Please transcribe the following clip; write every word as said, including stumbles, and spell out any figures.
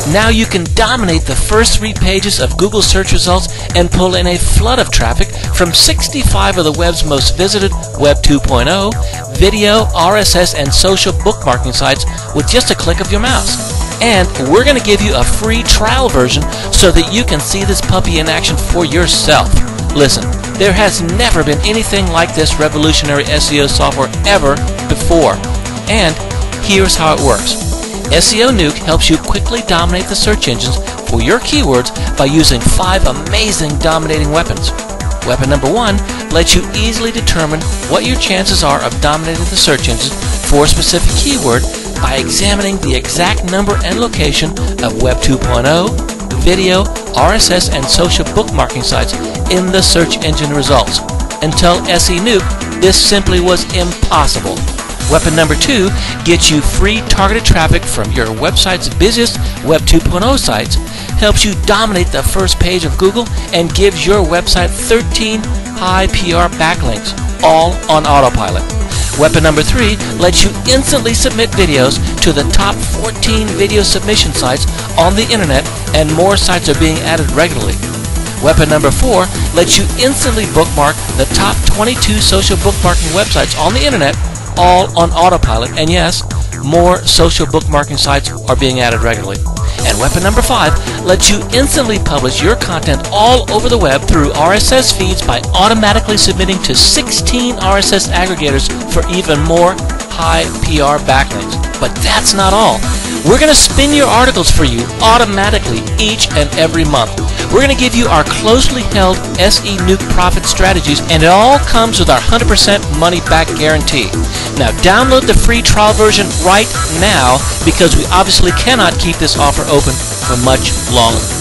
Now you can dominate the first three pages of Google search results and pull in a flood of traffic from sixty-five of the web's most visited Web two point oh, video, R S S, and social bookmarking sites with just a click of your mouse. And we're going to give you a free trial version so that you can see this puppy in action for yourself. Listen, there has never been anything like this revolutionary S E O software ever before. And here's how it works. S E O Nuke helps you quickly dominate the search engines for your keywords by using five amazing dominating weapons. Weapon number one lets you easily determine what your chances are of dominating the search engines for a specific keyword by examining the exact number and location of Web two point oh, video, R S S, and social bookmarking sites in the search engine results. Until S E Nuke, this simply was impossible. Weapon number two gets you free targeted traffic from your website's busiest Web two point oh sites, helps you dominate the first page of Google, and gives your website thirteen high P R backlinks, all on autopilot. Weapon number three lets you instantly submit videos to the top fourteen video submission sites on the internet, and more sites are being added regularly. Weapon number four lets you instantly bookmark the top twenty-two social bookmarking websites on the internet, all on autopilot, and yes, more social bookmarking sites are being added regularly. And weapon number five lets you instantly publish your content all over the web through R S S feeds by automatically submitting to sixteen R S S aggregators for even more high P R backlinks. But that's not all. We're going to spin your articles for you automatically each and every month. We're going to give you our closely held S E Nuke profit strategies, and it all comes with our one hundred percent money back guarantee. Now download the free trial version right now, because we obviously cannot keep this offer open for much longer.